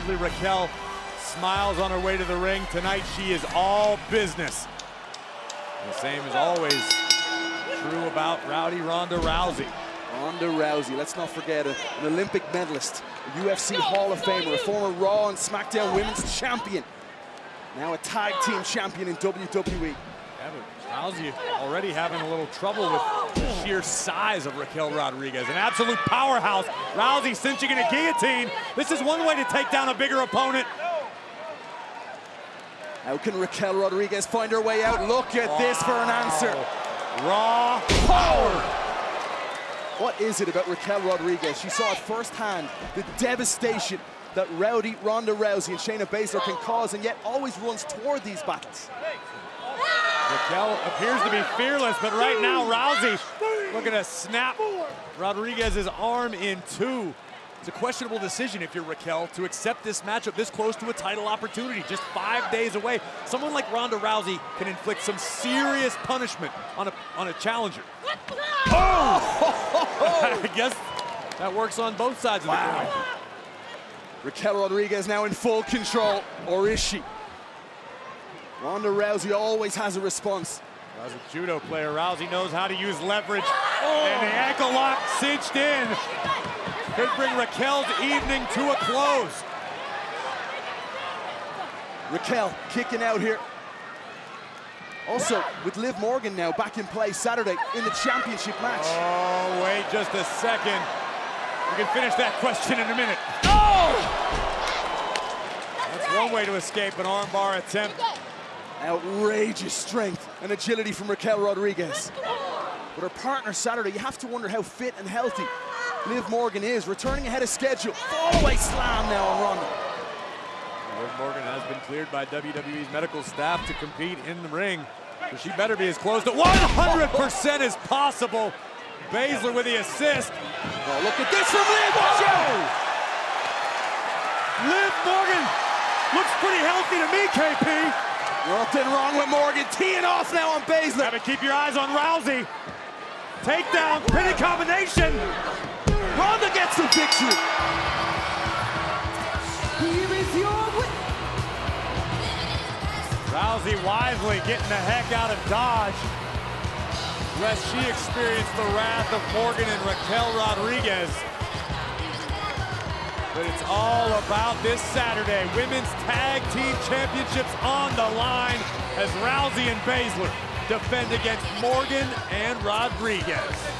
Usually Raquel smiles on her way to the ring. Tonight she is all business. The same as always true about Ronda Rousey. Ronda Rousey, let's not forget it, an Olympic medalist, a UFC Hall of Famer, a former Raw and SmackDown Women's Champion, now a tag team champion in WWE. Yeah, but Rousey already having a little trouble with the sheer size of Raquel Rodriguez. An absolute powerhouse. Rousey cinching in a guillotine. This is one way to take down a bigger opponent. How can Raquel Rodriguez find her way out? Look at this for an answer. Raw power. What is it about Raquel Rodriguez? She saw it firsthand, the devastation that Ronda Rousey and Shayna Baszler can cause, and yet always runs toward these battles. Raquel appears to be fearless, but right now Rousey looking to snap Rodriguez's arm in two. It's a questionable decision if you're Raquel to accept this matchup this close to a title opportunity, just 5 days away. Someone like Ronda Rousey can inflict some serious punishment on a challenger. Oh! I guess that works on both sides of the coin. Raquel Rodriguez now in full control, or is she? Ronda Rousey always has a response. As a judo player, Rousey knows how to use leverage, and the ankle lock cinched in. Could bring Raquel's evening to a close. Raquel kicking out here. Also, with Liv Morgan now back in play Saturday in the championship match. Oh, wait just a second. We can finish that question in a minute. Oh! That's one way to escape an armbar attempt. Outrageous strength and agility from Raquel Rodriguez. With her partner Saturday, you have to wonder how fit and healthy Liv Morgan is, returning ahead of schedule. Fallaway slam now on Ronda. Liv Morgan has been cleared by WWE's medical staff to compete in the ring, so she better be as close to 100% as possible. Baszler with the assist. Oh, look at this from Liv, watch out! Liv Morgan looks pretty healthy to me, KP. Nothing wrong with Morgan, teeing off now on Baszler. Have to keep your eyes on Rousey. Takedown, pinning combination. Ronda gets the victory. Here is your win. Rousey wisely getting the heck out of Dodge, lest she experienced the wrath of Morgan and Raquel Rodriguez. But it's all about this Saturday. Women's Tag Team Championships on the line as Rousey and Baszler defend against Morgan and Rodriguez.